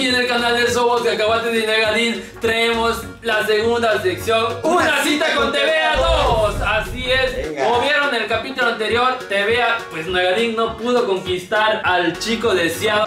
aquí en el canal de Somos Cacahuates y Negadín traemos la segunda sección, una cita con TVA 2. Así es, venga. Como vieron en el capítulo anterior, TVA, pues Negadín no pudo conquistar al chico deseado.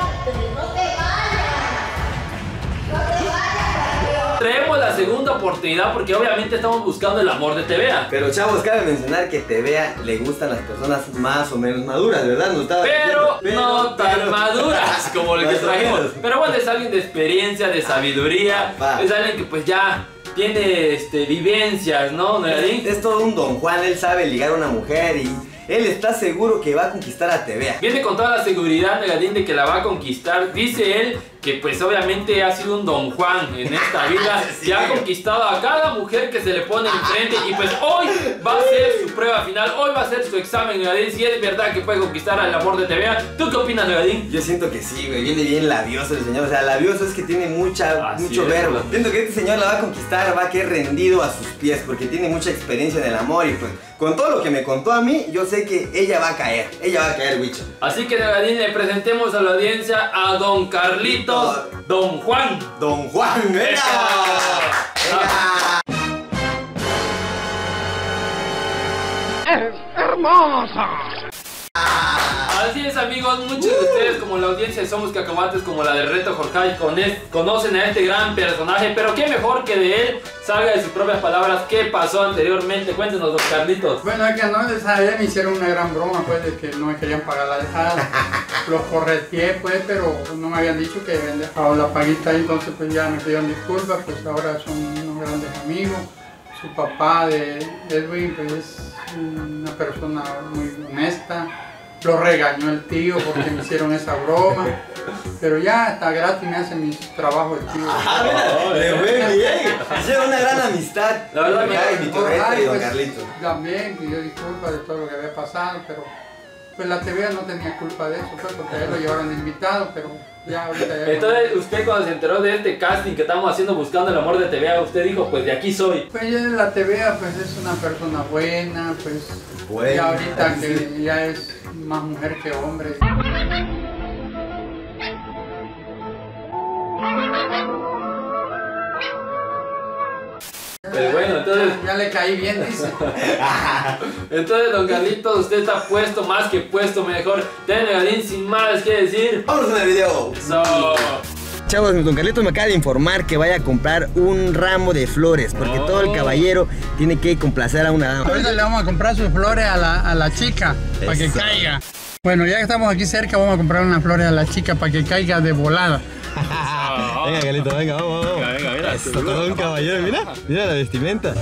Traemos la segunda oportunidad porque obviamente estamos buscando el amor de TVA. Pero chavos, cabe mencionar que TVA le gustan las personas más o menos maduras, ¿verdad? No estaba Pero diciendo, no tan maduras como el que Más o trajimos. menos. Pero bueno, es alguien de experiencia, de sabiduría. Va. Es alguien que pues ya tiene vivencias, ¿no, Negadín? Es todo un Don Juan, él sabe ligar a una mujer y él está seguro que va a conquistar a TVA. Viene con toda la seguridad, Negadín, de que la va a conquistar. Dice él que pues obviamente ha sido un Don Juan en esta vida, Sí. que ha conquistado a cada mujer que se le pone enfrente. Y pues hoy va a ser su prueba final, hoy va a ser su examen, Negadín. Si es verdad que puede conquistar al amor de TVA. ¿Tú qué opinas, Negadín? Yo siento que sí, güey, viene bien labioso el señor. O sea, labioso es que tiene mucho Así es, verbo. güey. Siento que este señor la va a conquistar, va a quedar rendido a sus pies porque tiene mucha experiencia en el amor. Y pues, con todo lo que me contó a mí, yo sé que ella va a caer, Wicho. Así que, Negadín, le presentemos a la audiencia a Don Carlitos, Don Juan. Don Juan, venga. Venga. ¡Es hermosa! Así es, amigos, muchos de ustedes, como la audiencia de Somos Cacahuates, como la de Reto Jorge, conocen a este gran personaje, pero qué mejor que de él salga de sus propias palabras qué pasó anteriormente. Cuéntenos, Don Carlitos. Bueno, es que no les sabía, me hicieron una gran broma, pues, de que no me querían pagar la dejada. Los correteé, pues, pero no me habían dicho que habían dejado la paguita ahí, entonces pues ya me pidieron disculpas, pues ahora son unos grandes amigos. Su papá de Edwin, pues, es una persona muy honesta. Lo regañó el tío porque me hicieron esa broma. Pero ya está gratis, me hace mis trabajos el tío. Le fue bien. Hicieron una gran amistad. La verdad, Ay, mi torrete y Don pues, Carlitos. también pidió disculpas de todo lo que había pasado, pero pues la TVA no tenía culpa de eso, pues, porque a él lo llevaron de invitado, pero ya ahorita ya... Entonces, usted cuando se enteró de este casting que estamos haciendo buscando el amor de TVA, usted dijo, pues de aquí soy. Pues ya la TVA pues es una persona buena, pues Buena, ya ahorita sí. que ya es más mujer que hombre. Pues bueno, entonces, Ya le caí bien, dice. entonces, Don Carlitos, usted está puesto, más que puesto, mejor. Ya, Negadín, sin más que decir. Vamos con el video. Eso. Chavos, Don Carlitos me acaba de informar que vaya a comprar un ramo de flores porque todo el caballero tiene que complacer a una dama. Ahorita le vamos a comprar sus flores a la chica para que Eso. caiga. Bueno, ya que estamos aquí cerca, vamos a comprar unas flores a la chica para que caiga de volada. Venga, Carlitos, venga, vamos. Venga, mira. Esto, todo un caballero, mira la vestimenta.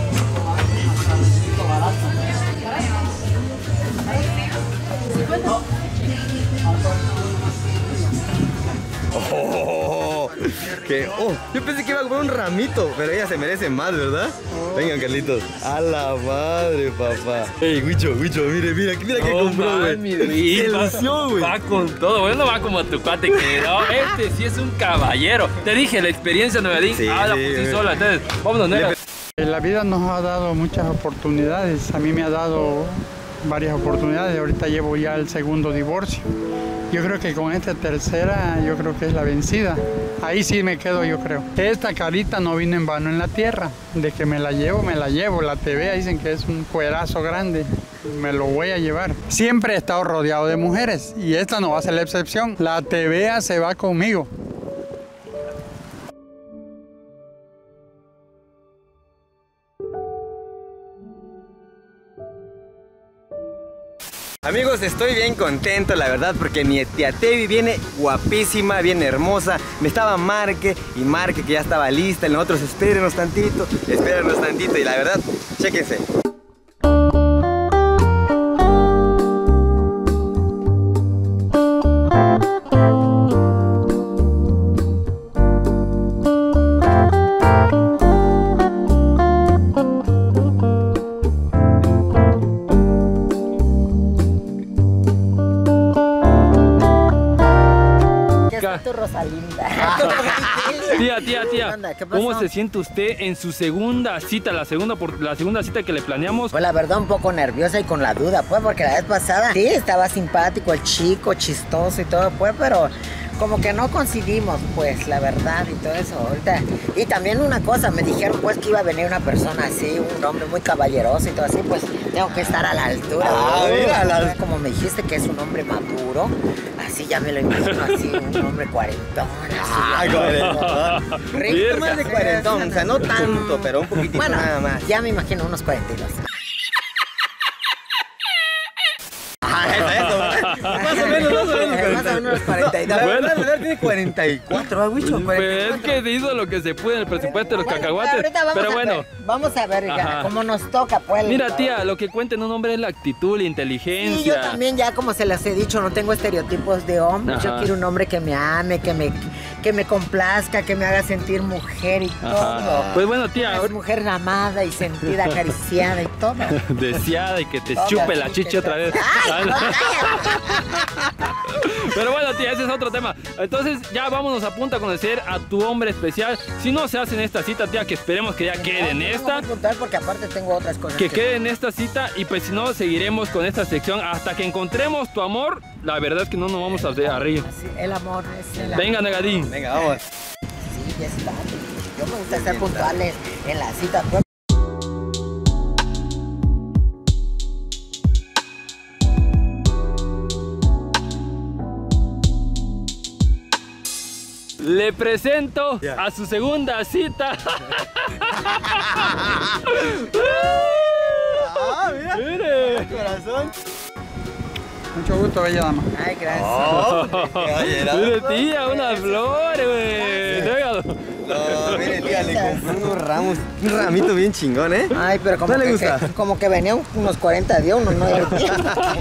Yo pensé que iba a comprar un ramito, pero ella se merece más, ¿verdad? Venga, Carlitos. A la madre, papá. Ey, Wicho, mira que compró, güey. Se lució, güey. Va con todo, bueno, va como tu cuate que no, este sí es un caballero. Te dije, la experiencia Negadín, Sí, la sí, por sí güey. sola, entonces, vámonos, Nega. La vida nos ha dado muchas oportunidades, a mí me ha dado varias oportunidades, ahorita llevo ya el segundo divorcio. Yo creo que con esta tercera, yo creo que es la vencida. Ahí sí me quedo, yo creo. Esta carita no vino en vano en la tierra. De que me la llevo, me la llevo. La TVA dicen que es un cuerazo grande. Me lo voy a llevar. Siempre he estado rodeado de mujeres y esta no va a ser la excepción. La TVA se va conmigo. Amigos, estoy bien contento, la verdad, porque mi tía Tevi viene guapísima, bien hermosa. Me estaba marque y marque que ya estaba lista. Nosotros espérenos tantito, y la verdad, chéquense. Tu Rosalinda. Tía, Anda, ¿qué pasó? ¿cómo se siente usted en su segunda cita, la segunda cita que le planeamos? Pues la verdad un poco nerviosa y con la duda, pues, porque la vez pasada sí estaba simpático el chico, chistoso y todo, pues, pero como que no coincidimos, pues, la verdad y todo eso. Ahorita. Y también una cosa, me dijeron pues que iba a venir una persona así, un hombre muy caballeroso y todo así, pues tengo que estar a la altura. Mira, como me dijiste que es un hombre maduro, así ya me lo imagino así, un hombre cuarentón. Rico más de cuarentón, o sea, no tanto, pero un poquitito bueno, nada más. Ya me imagino unos 42. Eso, más o menos. Más o menos 42. La verdad tiene 44, Wicho. Pues es que se hizo lo que se pudo en el presupuesto de los cacahuates. Ahorita Pero bueno. Vamos a ver ya, Ajá. cómo nos toca, pues. Mira, tía, lo que cuenta en un hombre es la actitud, la inteligencia. Sí, yo también ya, como se les he dicho, no tengo estereotipos de hombre. Ajá. Yo quiero un hombre que me ame, que me complazca, que me haga sentir mujer y todo. Pues bueno, tía, Es mujer amada y sentida, acariciada y todo. deseada y que te Todo chupe la así chicha que otra vez. ¡Ay, no, cállate! Pero bueno, tía, ese es otro tema. Entonces ya vámonos a punto a conocer a tu hombre especial. Si no se hace en esta cita, tía, que esperemos que ya quede en No, esta. vamos a apuntar porque aparte tengo otras cosas. Que quede en esta cita y pues si no, seguiremos con esta sección hasta que encontremos tu amor. La verdad es que no nos vamos a hacer arriba. Así, el amor es el amor. Venga, negadín. Venga, vamos. Sí, ya está. Yo me gusta ser puntuales en la cita. Le presento a su segunda cita. Mira. Mire. Corazón. Mucho gusto, bella dama. Ay, gracias. Mire, tía, unas flores, güey. Tráigalo. No, mire, tía, le compré unos ramos, un ramito bien chingón, ¿eh? Ay, pero como, ¿No le gusta? como que venían unos 40 días, unos 9 días.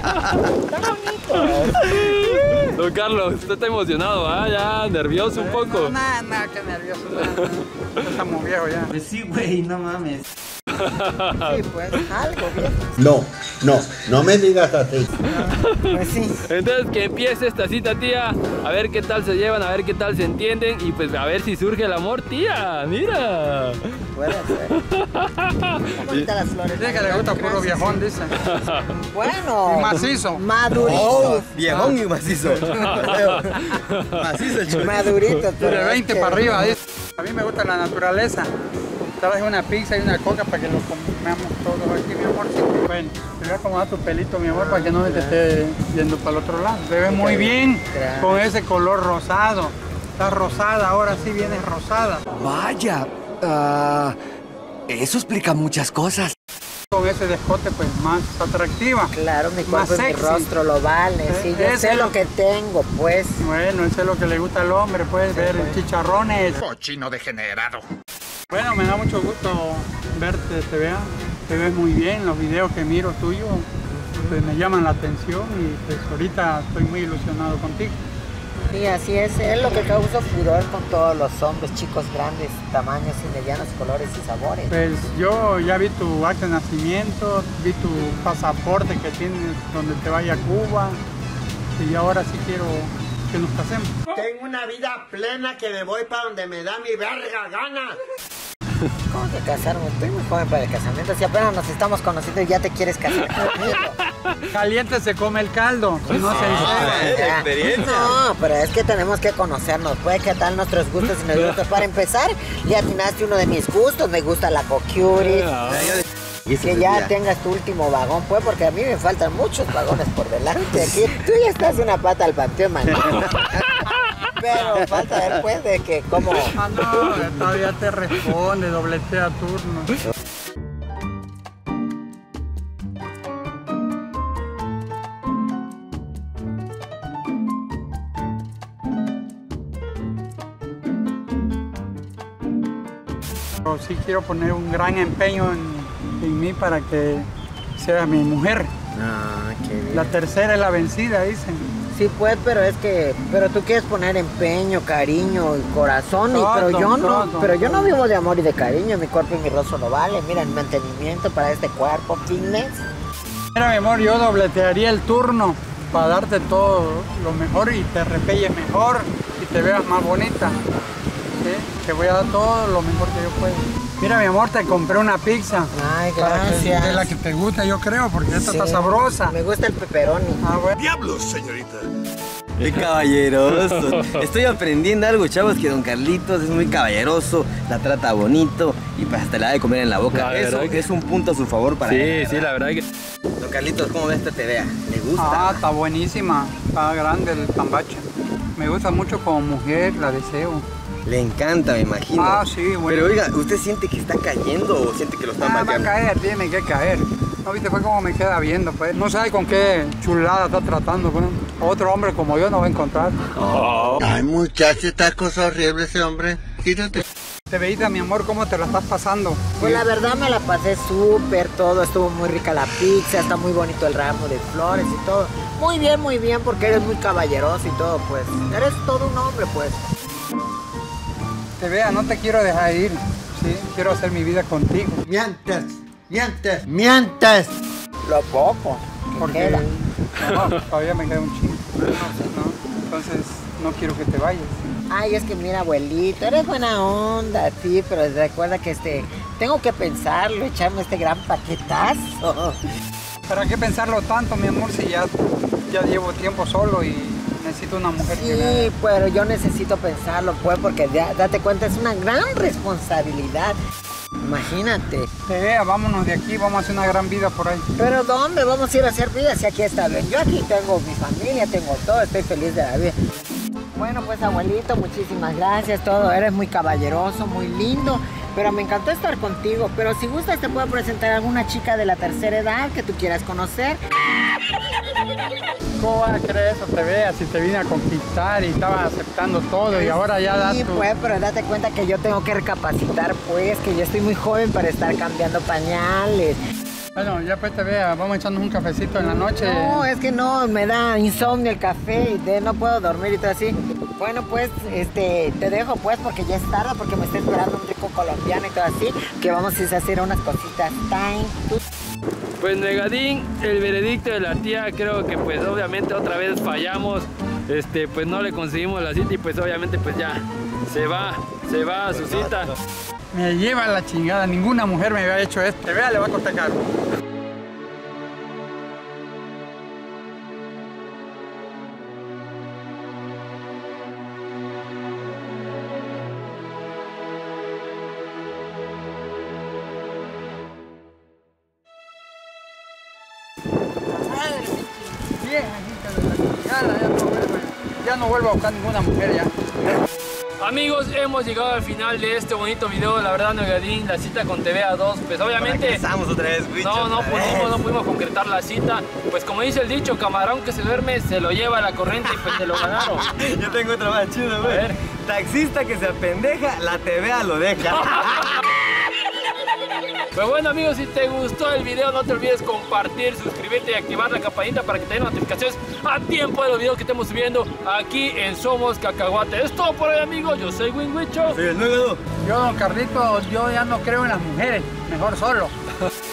Don Carlos, usted está emocionado, ¿ah? Ya, nervioso un poco. Nada, qué nervioso. Ya estamos viejos ya. Pues sí, güey, no mames. Sí, pues, algo bien. No me digas así. Pues sí. Entonces que empiece esta cita, tía. A ver qué tal se llevan, a ver qué tal se entienden. Y pues a ver si surge el amor, tía. Mira. Puede ser. Qué bonitas las flores. Dice que le gusta puro viejón, dice. Bueno. Y macizo. Madurito. Oh, viejón y macizo. Macizo el chulo. Madurito. De 20 para arriba, dice. A mí me gusta la naturaleza. Traje una pizza y una coca para que lo comamos todos aquí, mi amor. Bueno, te voy a acomodar tu pelito, mi amor, para que no te esté yendo para el otro lado. Te ves muy bien con ese color rosado. Estás rosada, ahora sí vienes rosada. Vaya, eso explica muchas cosas. Con ese descote, pues, más atractiva. Claro, mi Más cuerpo y mi sexy. rostro lo vale. Sí, yo Ese sé es lo lo- que tengo, pues. Bueno, eso es lo que le gusta al hombre, puedes ver chicharrones. Cochino degenerado. Bueno, me da mucho gusto verte, te ves muy bien, los videos que miro tuyos pues me llaman la atención y pues ahorita estoy muy ilusionado contigo. Sí, así es lo que causa furor con todos los hombres, chicos grandes, tamaños y medianos, colores y sabores. Pues yo ya vi tu acta de nacimiento, vi tu pasaporte que tienes donde te vaya a Cuba y ahora sí quiero que nos casemos. Tengo una vida plena que me voy para donde me da mi verga gana. ¿Cómo que casarme? Estoy muy joven para el casamiento. Si apenas nos estamos conociendo y ya te quieres casar conmigo. Caliente se come el caldo, si no se dice. La experiencia. No, pero es que tenemos que conocernos. Puede que tal nuestros gustos y nos gustos. Para empezar, ya atinaste uno de mis gustos. Me gusta la cocuris. Que ya tengas tu último vagón, pues, porque a mí me faltan muchos vagones por delante. Aquí tú ya estás una pata al panteón, man. Pero falta ver, pues, de que como... Ah, no, todavía te responde, dobletea turno. Pero sí quiero poner un gran empeño en mí para que sea mi mujer. Ah, qué bien. La tercera es la vencida, dicen. Sí, pues, pero tú quieres poner empeño, cariño y corazón, Todo, pero yo no, todo. pero yo no vivo de amor y de cariño, mi cuerpo y mi rostro lo vale. Mira, el mantenimiento para este cuerpo, fitness. Mira, mi amor, yo dobletearía el turno para darte todo lo mejor y te repelles mejor y te veas más bonita. ¿Sí? Te voy a dar todo lo mejor que yo pueda. Mira, mi amor, te compré una pizza. Ay, Para que gracias. de la que te gusta, yo creo, porque esta Sí, está sabrosa. Me gusta el pepperoni. Ah, bueno. ¡Diablos, señorita! Qué caballeroso. Estoy aprendiendo algo, chavos, que don Carlitos es muy caballeroso, la trata bonito y pues hasta le da de comer en la boca. Eso es un punto a su favor para él. Sí, la verdad que... Don Carlitos, ¿cómo ve esta TVA? ¿Le gusta? Ah, está buenísima, está grande el tambache. Me gusta mucho como mujer, la deseo. Le encanta, me imagino. Ah, sí, bueno. Pero oiga, ¿usted siente que está cayendo o siente que lo están Va a bateando? caer, tiene que caer. ¿No viste pues cómo me queda viendo? Pues no sabe con qué chulada está tratando. Pues. Otro hombre como yo no va a encontrar. Ay, muchacho, esta cosa horrible ese hombre. Quítate. Te veíta, mi amor, ¿cómo te la estás pasando? Pues la verdad me la pasé súper, todo, estuvo muy rica la pizza, está muy bonito el ramo de flores y todo. Muy bien, porque eres muy caballeroso y todo, pues. Eres todo un hombre, pues. Te vea, no te quiero dejar ir, ¿sí? Quiero hacer mi vida contigo. Mientes, mientes, mientes. Lo poco. Porque Queda. no, todavía me queda un chingo. ¿No? Entonces, no quiero que te vayas. Ay, es que mira, abuelito, eres buena onda, sí, pero recuerda que tengo que pensarlo, echarme este gran paquetazo. ¿Para qué pensarlo tanto, mi amor, si ya llevo tiempo solo y necesito una mujer que me... Sí, pero yo necesito pensarlo, pues, porque ya, date cuenta, es una gran responsabilidad. Imagínate. Te vea, vámonos de aquí, vamos a hacer una gran vida por ahí. ¿Pero dónde vamos a ir a hacer vida si aquí está bien? Yo aquí tengo mi familia, tengo todo, estoy feliz de la vida. Bueno, pues abuelito, muchísimas gracias, todo. Eres muy caballeroso, muy lindo, pero me encantó estar contigo. Pero si gustas te puedo presentar a alguna chica de la tercera edad que tú quieras conocer. ¿Cómo vas a creer eso? Te veas, si te vine a conquistar y estabas aceptando todo y ahora ya das Sí, tu... pues, pero date cuenta que yo tengo que recapacitar, pues, que yo estoy muy joven para estar cambiando pañales. Bueno, ya pues te vea, vamos echando un cafecito en la noche. No, es que no, me da insomnio el café y no puedo dormir y todo así. Bueno, pues, te dejo, pues, porque ya es tarde, porque me está esperando un rico colombiano y todo así, que vamos a hacer unas cositas. Pues Negadín, el veredicto de la tía, creo que pues obviamente otra vez fallamos, pues no le conseguimos la cita y pues obviamente pues ya se va a su cita. Me lleva la chingada, ninguna mujer me había hecho esto. Te vea, le va a cortar caro. Ya no vuelvo a buscar ninguna mujer ya. Amigos, hemos llegado al final de este bonito video. La verdad, Negadín, la cita con TVA 2, pues obviamente... Empezamos otra vez, bicho. No pudimos concretar la cita. Pues como dice el dicho, camarón que se duerme se lo lleva a la corriente y pues se lo ganaron. Yo tengo otra más chida, güey. Taxista que se apendeja, la TVA lo deja. Pues bueno, amigos, si te gustó el video no te olvides compartir, suscribirte y activar la campanita para que te den notificaciones a tiempo de los videos que estemos subiendo aquí en Somos Cacahuate. Es todo por hoy, amigos. Yo soy Winwicho. Soy el Negado. Yo, don Carlito, yo ya no creo en las mujeres, mejor solo.